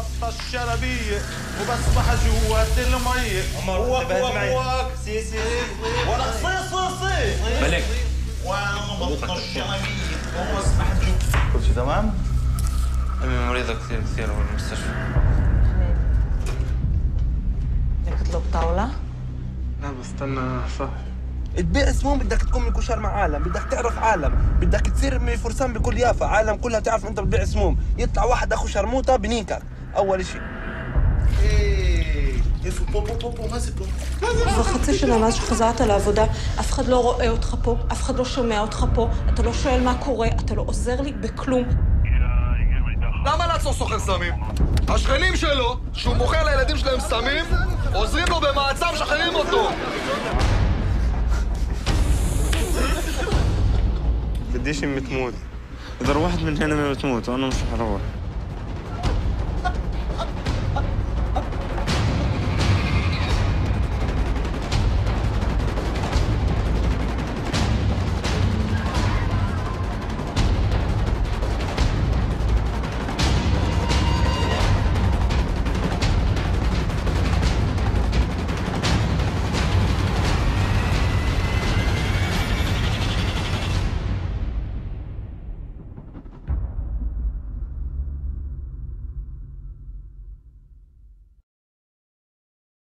بطة الشربية وبسبح جوات المية. وك سي ولا صي ملك وانا بطة الشربية وبسبح جوات. كل شيء تمام؟ أمي مريضة كثير بالمستشفى. بدك تطلب طاولة؟ لا بستنى صح. تبيع سموم بدك تكون من كشر مع عالم، بدك تعرف عالم، بدك تصير من فرسان بكل يافا، عالم كلها تعرف انت بتبيع سموم، يطلع واحد اخو شرموطه بنيكك اول شيء. וחצי שנה מאז שחזרת לעבודה, אף אחד לא רואה אותך פה, אף אחד לא שומע אותך פה, אתה לא שואל מה קורה, אתה לא עוזר לי בכלום. למה לעצור סוחר סמים? השכנים שלו, שהוא מוכר לילדים שלהם סמים, עוזרים לו במעצר, משחררים אותו. بديش تموت. إذا روحت من هنا ما بتموت وأنا مش هروح.